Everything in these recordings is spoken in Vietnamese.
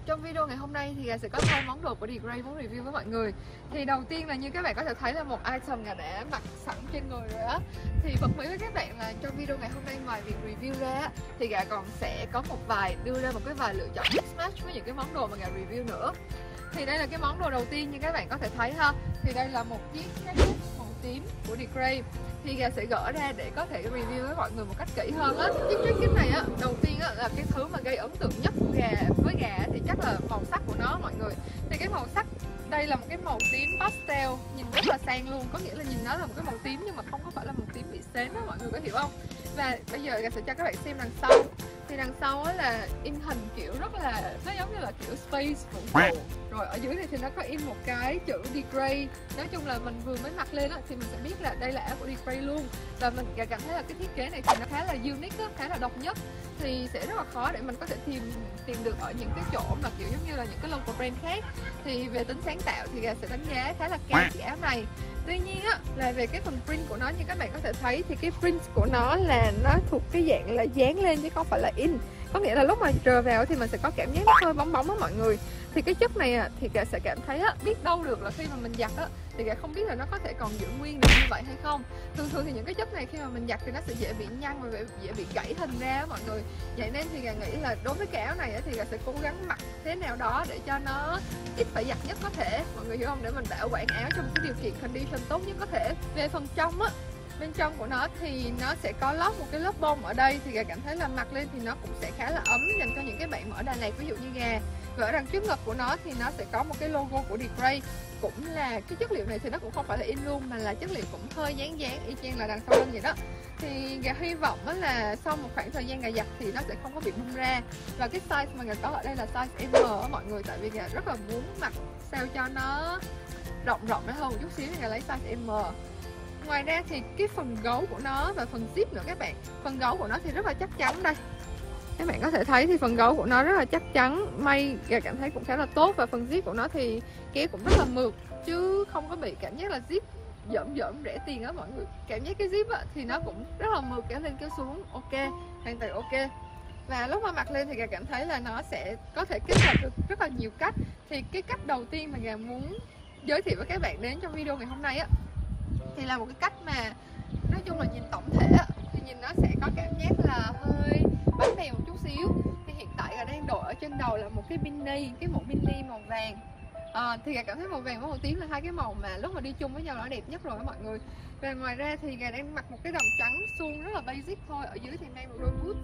trong video ngày hôm nay thì Gà sẽ có 2 món đồ của DeGray muốn review với mọi người. Thì đầu tiên là như các bạn có thể thấy là một item Gà đã mặc sẵn trên người rồi á. Thì bật mí với các bạn là trong video ngày hôm nay ngoài việc review ra thì Gà còn sẽ có đưa ra một cái vài lựa chọn mix match với những cái món đồ mà Gà review nữa. Thì đây là cái món đồ đầu tiên như các bạn có thể thấy ha. Thì đây là một chiếc jacket màu tím của DeGray. Thì Gà sẽ gỡ ra để có thể review với mọi người một cách kỹ hơn á. Chiếc jacket này á, đầu tiên á là cái thứ mà gây ấn tượng nhất của Gà thì chắc là màu sắc của nó mọi người. Thì cái màu sắc đây là một cái màu tím pastel, nhìn rất là sang luôn, có nghĩa là nhìn nó là một cái màu tím nhưng mà không có phải là màu tím bị xém á, mọi người có hiểu không? Và bây giờ Gà sẽ cho các bạn xem đằng sau. Thì đằng sau á là in hình kiểu rất là, nó giống như là kiểu space vũ trụ. Rồi ở dưới này thì nó có in một cái chữ DeGray. Nói chung là mình vừa mới mặc lên á thì mình sẽ biết là đây là áo của DeGray luôn. Và mình cảm thấy là cái thiết kế này thì nó khá là unique á, khá là độc nhất. Thì sẽ rất là khó để mình có thể tìm được ở những cái chỗ mà kiểu giống như là những cái local brand khác. Thì về tính sáng tạo thì Gà sẽ đánh giá khá là cao chiếc áo này. Tuy nhiên á, là về cái phần print của nó như các bạn có thể thấy thì cái print của nó là nó thuộc cái dạng là dán lên chứ không phải là in. Có nghĩa là lúc mà rờ vào thì mình sẽ có cảm giác nó hơi bóng bóng á mọi người. Thì cái chất này thì Gà sẽ cảm thấy biết đâu được là khi mà mình giặt thì Gà không biết là nó có thể còn giữ nguyên được như vậy hay không. Thường thì những cái chất này khi mà mình giặt thì nó sẽ dễ bị nhăn và dễ bị gãy hình ra mọi người. Vậy nên thì Gà nghĩ là đối với cái áo này thì Gà sẽ cố gắng mặc thế nào đó để cho nó ít phải giặt nhất có thể, mọi người hiểu không, để mình bảo quản áo trong cái điều kiện condition tốt nhất có thể. Về phần trong bên trong của nó thì nó sẽ có lót một cái lớp bông ở đây, thì Gà cảm thấy là mặc lên thì nó cũng sẽ khá là ấm dành cho những cái bạn ở Đà Lạt ví dụ như Gà. Và ở đằng trước ngực của nó thì nó sẽ có một cái logo của DeGray, cũng là cái chất liệu này thì nó cũng không phải là in luôn mà là chất liệu cũng hơi dán y chang là đằng sau lưng vậy đó. Thì Gà hy vọng là sau một khoảng thời gian Gà giặt thì nó sẽ không có bị bung ra. Và cái size mà Gà có ở đây là size M á mọi người, tại vì Gà rất là muốn mặc sao cho nó rộng ra hơn một chút xíu nên Gà lấy size M. Ngoài ra thì cái phần gấu của nó và phần zip nữa các bạn. Phần gấu của nó thì rất là chắc chắn đây. Các bạn có thể thấy thì phần gấu của nó rất là chắc chắn, may Gà cảm thấy cũng khá là tốt. Và phần zip của nó thì kéo cũng rất là mượt chứ không có bị cảm giác là zip dởm rẻ tiền á mọi người. Cảm giác cái zip thì nó cũng rất là mượt, kéo lên kéo xuống ok, hoàn toàn ok. Và lúc mà mặc lên thì Gà cảm thấy là nó sẽ có thể kết hợp được rất là nhiều cách. Thì cái cách đầu tiên mà Gà muốn giới thiệu với các bạn đến trong video ngày hôm nay thì là một cái cách mà nói chung là nhìn tổng thể thì nhìn nó sẽ có cảm giác là hơi bánh bèo một chút xíu. Thì hiện tại Gà đang đội ở trên đầu là một cái mini, cái mũ mini màu vàng. Thì Gà cảm thấy màu vàng và màu tím là hai cái màu mà lúc mà đi chung với nhau nó đẹp nhất rồi đó mọi người. Và ngoài ra thì Gà đang mặc một cái đầm trắng suông rất là basic thôi. Ở dưới thì mang một đôi boots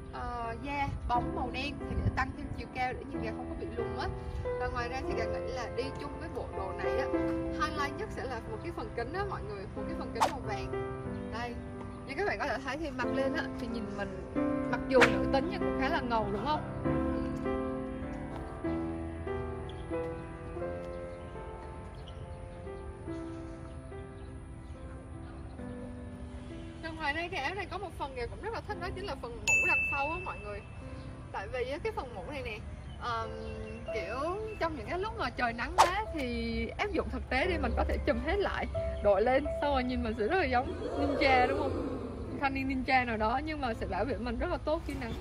da bóng màu đen thì để tăng thêm chiều cao để nhìn Gà không có bị lùn á. Và ngoài ra thì Gà nghĩ là đi chung với bộ đồ này highlight nhất sẽ là một cái phần kính mọi người, một cái phần kính màu vàng đây. Như các bạn có thể thấy thì mặc lên thì nhìn mình mặc dù nữ tính nhưng cũng khá là ngầu đúng không? Ngoài ra cái áo này có một phần Gà cũng rất là thích, đó chính là phần mũ đằng sau mọi người. Tại vì cái phần mũ này nè kiểu trong những cái lúc mà trời nắng quá thì áp dụng thực tế đi, mình có thể chùm hết lại đội lên, xong rồi nhìn mình sẽ rất là giống ninja đúng không, thanh niên ninja nào đó, nhưng mà sẽ bảo vệ mình rất là tốt khi nắng.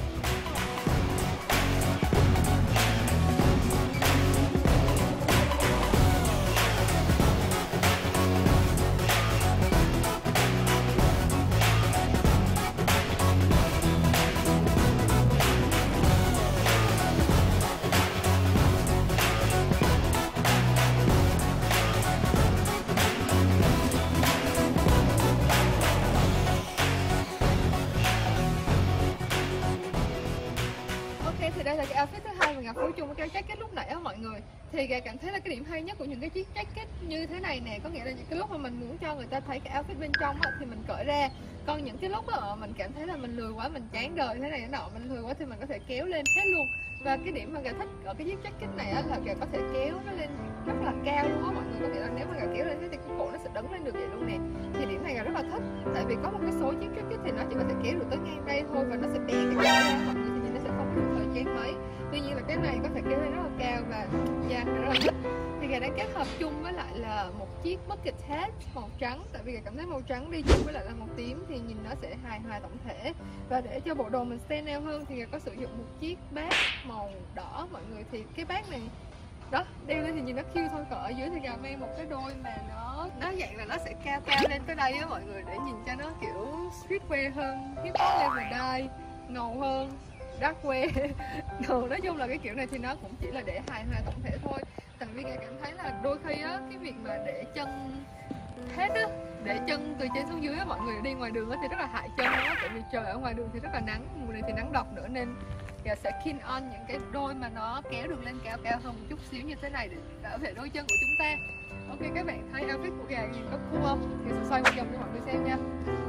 Thì đây là cái outfit thứ hai mà Gà phối chung với cái jacket lúc nãy mọi người. Thì Gà cảm thấy là cái điểm hay nhất của những cái chiếc jacket như thế này nè, có nghĩa là những cái lúc mà mình muốn cho người ta thấy cái outfit bên trong thì mình cởi ra. Còn những cái lúc mình cảm thấy là mình lười quá, mình chán đời thế này thế nọ, mình lười quá thì mình có thể kéo lên hết luôn. Và cái điểm mà Gà thích ở cái chiếc jacket này là Gà có thể kéo nó lên rất là cao luôn á mọi người, có nghĩa là nếu mà Gà kéo lên thế thì cái cổ nó sẽ đứng lên được vậy luôn nè. Thì điểm này Gà rất là thích, tại vì có một cái số chiếc jacket thì nó chỉ có thể kéo được tới ngang đây thôi và nó sẽ bè cái cổ ra mọi người, thì nhìn nó sẽ không có được thời trang mấy. Tuy nhiên là cái này có thể kéo lên rất là cao và da rất là thích. Thì thì gà đã kết hợp chung với lại là một chiếc bucket hat màu trắng, tại vì gà cảm thấy màu trắng đi chung với lại là màu tím thì nhìn nó sẽ hài hòa tổng thể. Và để cho bộ đồ mình stand out hơn thì gà có sử dụng một chiếc bag màu đỏ mọi người. Thì cái bag này đó, đeo lên thì nhìn nó cute thôi, còn ở dưới thì gà mang một cái đôi mà nó dạng là nó sẽ cao cao lên tới đây á mọi người, để nhìn cho nó kiểu streetwear hơn, hip hop level die, ngầu hơn, dark wear. Nói chung là cái kiểu này thì nó cũng chỉ là để hài hòa tổng thể thôi. Tại vì gà cảm thấy là đôi khi á, cái việc mà để chân hết á, để chân từ trên xuống dưới á, mọi người đi ngoài đường á thì rất là hại chân á, tại vì trời ở ngoài đường thì rất là nắng, mùa này thì nắng độc nữa, nên gà sẽ keen on những cái đôi mà nó kéo được lên cao cao hơn một chút xíu như thế này để bảo vệ đôi chân của chúng ta. Ok, các bạn thấy outfit của gà nhìn có cool không? Thì sẽ xoay một vòng cho mọi người xem nha.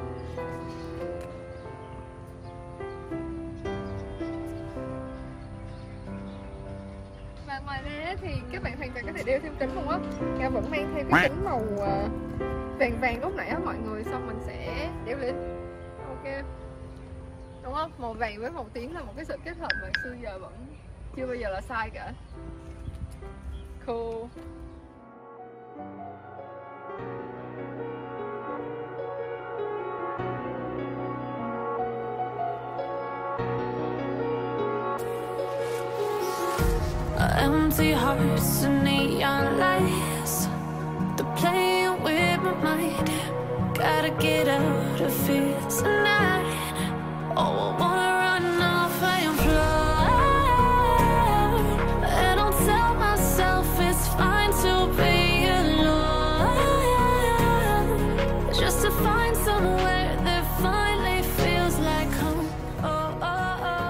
Và ngoài ra thì các bạn hoàn toàn có thể đeo thêm kính luôn á. Gà vẫn mang thêm cái kính màu vàng vàng lúc nãy á mọi người, xong mình sẽ đeo lên. Ok, đúng không? Màu vàng với màu tím là một cái sự kết hợp mà xưa giờ vẫn chưa bao giờ là sai cả. Cool. Empty hearts and neon lights, they're playing with my mind. Gotta get out of here tonight. Oh, I wanna run off and fly, and I'll tell myself it's fine to be alone, just to find somewhere that finally feels like home. Oh, oh, oh.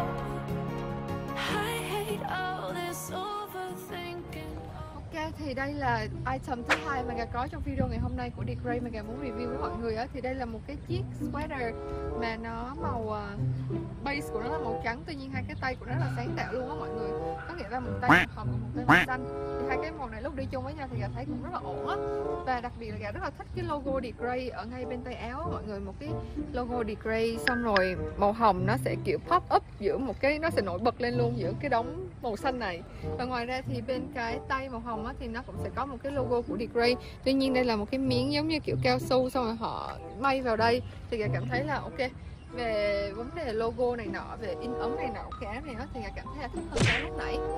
I hate all this overthinking. Ok, thì đây là item thứ hai mà gà có trong video ngày hôm nay của Dick Ray mà gà muốn review với mọi người á. Thì đây là một cái chiếc sweater mà nó màu base của nó là màu trắng, tuy nhiên hai cái tay của nó là sáng tạo luôn á mọi người. Có nghĩa là một tay màu hồng và một tay màu xanh. Thì hai cái màu này lúc đi chung với nhau thì gà thấy cũng rất là ổn á. Và đặc biệt là gà rất là thích cái logo Dick Ray ở ngay bên tay áo á mọi người, một cái logo Dick Ray xong rồi màu hồng nó sẽ kiểu pop up giữa một cái, nó sẽ nổi bật lên luôn giữa cái đống màu xanh này. Và ngoài ra thì bên cái tay màu hồng á thì nó cũng sẽ có một cái logo của Dick Ray. Tuy nhiên đây là một cái miếng giống như kiểu cao su xong rồi họ may vào đây, thì gà cảm thấy là ok. Về vấn đề logo này nọ, về in ấn này nọ cái áo này đó, thì gà cảm thấy là thích hơn cái lúc nãy.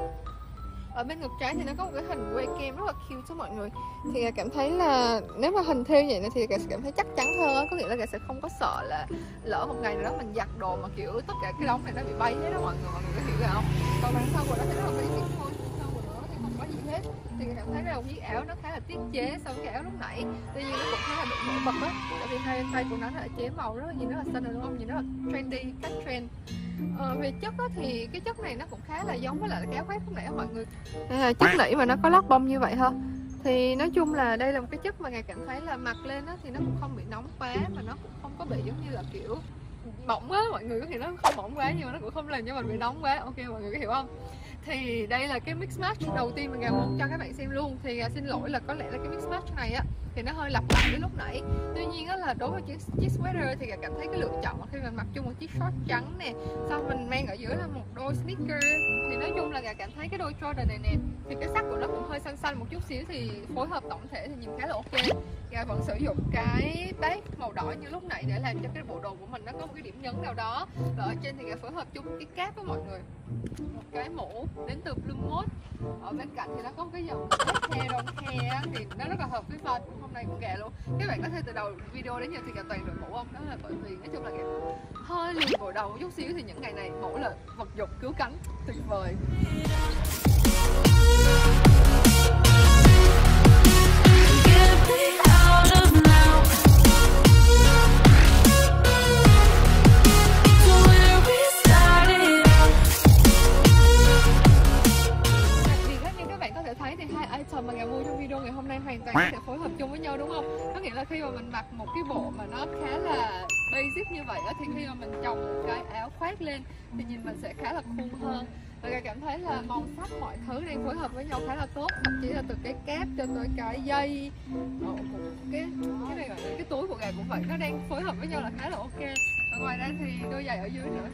Ở bên ngực trái thì nó có một cái hình quay kem rất là cute đó mọi người. Thì gà cảm thấy là nếu mà hình theo vậy thì gà sẽ cảm thấy chắc chắn hơn á. Có nghĩa là gà sẽ không có sợ là lỡ một ngày nào đó mình giặt đồ mà kiểu tất cả cái đống này nó bị bay hết đó mọi người có hiểu không? Còn đằng sau của nó thì rất là basic thôi, sau của nó thì không có gì hết. Thì gà cảm thấy là một chiếc áo nó khá là tiết chế so với cái áo lúc nãy. Tuy nhiên nó cũng khá là bị nổi bật á, tại vì hai tay của nó là chế màu rất là nhìn rất là xinh rồi đúng không? Nhìn rất là trendy, cách trend. Về chất đó thì cái chất này nó cũng khá là giống với lại cái áo khoác lúc nãy đó mọi người. Đây là chất nỉ mà nó có lót bông như vậy ha. Thì nói chung là đây là một cái chất mà gà cảm thấy là mặc lên đó thì nó cũng không bị nóng quá, mà nó cũng không có bị giống như là kiểu mỏng á mọi người, có thể nó không mỏng quá nhưng mà nó cũng không làm cho mình bị nóng quá. Ok mọi người có hiểu không? Thì đây là cái mix match đầu tiên mà gà muốn cho các bạn xem luôn. Thì gà xin lỗi là có lẽ là cái mix match này á thì nó hơi lặp lại với lúc nãy. Tuy nhiên á là đối với chiếc sweater thì gà cảm thấy cái lựa chọn khi mà mặc chung một chiếc short trắng nè, sau mình mang ở dưới là một đôi sneaker, thì nói chung là gà cảm thấy cái đôi Jordan này nè thì cái sắc của nó cũng hơi xanh xanh một chút xíu, thì phối hợp tổng thể thì nhìn khá là ok. Gà vẫn sử dụng cái bag màu đỏ như lúc nãy để làm cho cái bộ đồ của mình nó có một cái điểm nhấn nào đó. Và ở trên thì gà phối hợp chung cái cap với mọi người, một cái mũ đến từ Blue Mode. Ở bên cạnh thì nó có một cái dòng hair don't care thì nó rất là hợp với vibe của hôm nay của gà luôn. Các bạn có thể từ đầu video đến giờ thì gà toàn đội mũ không? Đó là bởi vì nói chung là gà hơi lười gội đầu một chút xíu, thì những ngày này mũ là vật dụng cứu cánh tuyệt vời. Mà gà mua trong video ngày hôm nay hoàn toàn có thể phối hợp chung với nhau đúng không? Có nghĩa là khi mà mình mặc một cái bộ mà nó khá là basic như vậy đó, thì khi mà mình chồng một cái áo khoác lên thì nhìn mình sẽ khá là cool hơn. Và gà cảm thấy là màu sắc mọi thứ đang phối hợp với nhau khá là tốt, thậm chí là từ cái cáp cho tới cái dây, cái này gọi là cái túi của gà cũng vậy, nó đang phối hợp với nhau là khá là ok. Và ngoài ra thì đôi giày ở dưới nữa.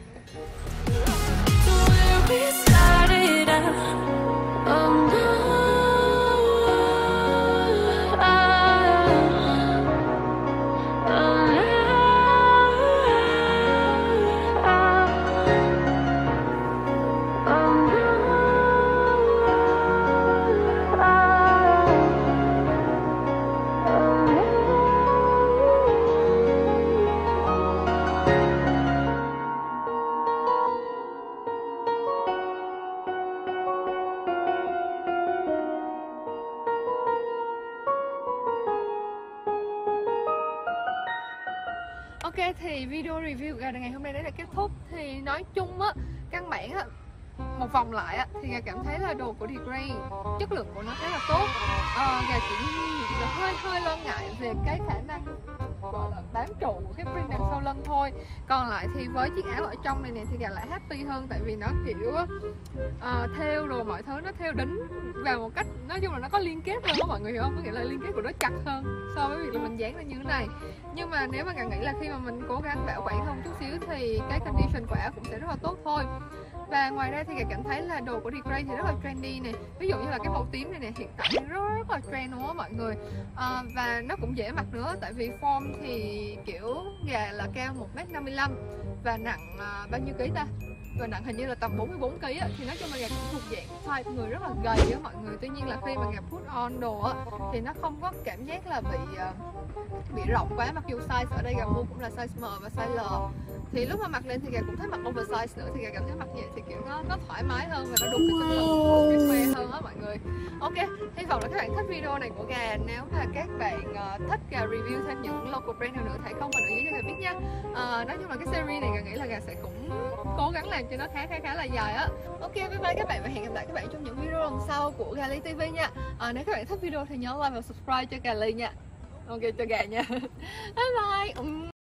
Ok, thì video review gà ngày hôm nay đã kết thúc. Thì nói chung á, căn bản á, một vòng lại á, thì gà cảm thấy là đồ của The Grey chất lượng của nó khá là tốt. Gà chỉ hơi lo ngại về cái khả năng gọi là bám trụ của cái print đằng sau lưng thôi. Còn lại thì với chiếc áo ở trong này nè thì gà lại happy hơn, tại vì nó kiểu thêu rồi mọi thứ nó thêu đính vào một cách, nói chung là nó có liên kết hơn đó mọi người hiểu không, có nghĩa là liên kết của nó chặt hơn so với việc là mình dán lên như thế này. Nhưng mà nếu mà gà nghĩ là khi mà mình cố gắng bảo quản hơn chút xíu thì cái condition của áo cũng sẽ rất là tốt thôi. Và ngoài ra thì gà cảm thấy là đồ của The Grey thì rất là trendy này. Ví dụ như là cái màu tím này nè, hiện tại rất là trend luôn á mọi người. Và nó cũng dễ mặc nữa, tại vì form thì kiểu gà là cao 1m55 và nặng bao nhiêu ký ta? Và nặng hình như là tầm 44 kg á, thì nói chung là gà cũng thuộc dạng size người rất là gầy á mọi người. Tuy nhiên là khi mà gà put on đồ á thì nó không có cảm giác là bị rộng quá, mặc dù size ở đây gà mua cũng là size M và size L. Thì lúc mà mặc lên thì gà cũng thấy mặc oversize nữa, thì gà cảm thấy mặc vậy thì kiểu nó thoải mái hơn và nó đúng cái chất lượng của cái khoe hơn á mọi người. Ok, hy vọng là các bạn thích video này của gà. Nếu mà các bạn thích gà review thêm những local brand nào nữa hãy comment ở dưới cho gà biết nha. Nói chung là cái series này gà nghĩ là gà sẽ cũng cố gắng làm cho nó khá là dài á. Ok, bye bye các bạn và hẹn gặp lại các bạn trong những video lần sau của Gà Ly TV nha. Nếu các bạn thích video thì nhớ like và subscribe cho Gà Ly nha. Ok, cho gà nha. Bye bye.